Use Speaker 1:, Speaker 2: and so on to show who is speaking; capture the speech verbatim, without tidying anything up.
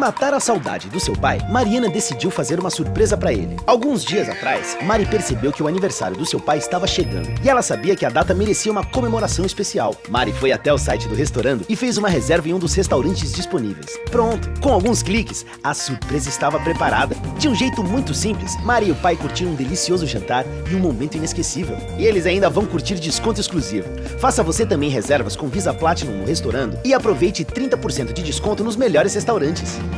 Speaker 1: matar a saudade do seu pai, Mariana decidiu fazer uma surpresa pra ele. Alguns dias atrás, Mari percebeu que o aniversário do seu pai estava chegando e ela sabia que a data merecia uma comemoração especial. Mari foi até o site do restaurante e fez uma reserva em um dos restaurantes disponíveis. Pronto, com alguns cliques, a surpresa estava preparada. De um jeito muito simples, Mari e o pai curtiram um delicioso jantar e um momento inesquecível. E eles ainda vão curtir desconto exclusivo. Faça você também reservas com Visa Platinum no restaurante e aproveite trinta por cento de desconto nos melhores restaurantes.